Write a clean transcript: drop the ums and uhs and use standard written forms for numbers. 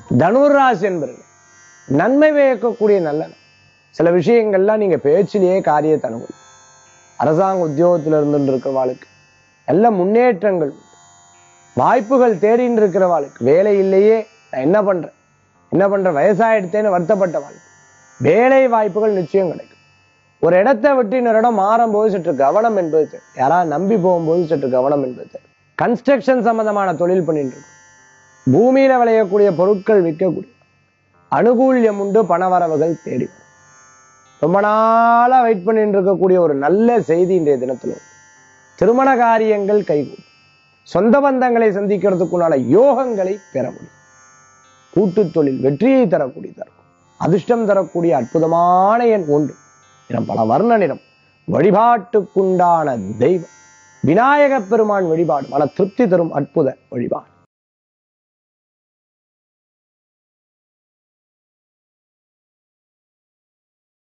தனுராசி என்பர்கள் நன்மை பயக்கக்கூடிய நல்ல சில விஷயங்கள்லாம் நீங்க பேச்சிலேயே காரியத்தை அனுகூலம். அரசாங்க உத்தியோகத்தில் இருந்துட்டு இருக்கிறவாளுக்கு நல்ல முன்னேற்றங்கள், வாய்ப்புகள் தேடின்னு இருக்கிறவாளுக்கு வேலை இல்லையே நான் என்ன பண்றேன் வயசாயிடுத்தேன்னு வருத்தப்பட்டவாளுக்கு வேலை வாய்ப்புகள் நிச்சயம் கிடைக்கும். ஒரு இடத்தை விட்டு இன்னொரு இடம் மாறும்போது சற்று கவனம் என்பது, யாராவது நம்பி போகும்போது சற்று கவனம் என்பது. கன்ஸ்ட்ரக்ஷன் சம்பந்தமான தொழில் பண்ணிட்டு இருக்கும், பூமியில விளையக்கூடிய பொருட்கள் விற்கக்கூடிய அனுகூல்யம் உண்டு, பணவரவுகள் தேடி வரும். ரொம்ப நாளா வெயிட் பண்ணிட்டு இருக்கக்கூடிய ஒரு நல்ல செய்தி இன்றைய தினத்தில் திருமண காரியங்கள் கைகூடும். சொந்த பந்தங்களை சந்திக்கிறதுக்குண்டான யோகங்களை பெற முடியும். கூட்டு தொழில் வெற்றியை தரக்கூடியதா இருக்கும். அதிர்ஷ்டம் தரக்கூடிய அற்புதமான எண் 1. நிறம் பல வர்ண நிறம். வழிபாட்டுக்குண்டான தெய்வம் விநாயக பெருமான் வழிபாடு மன திருப்தி தரும் அற்புத வழிபாடு.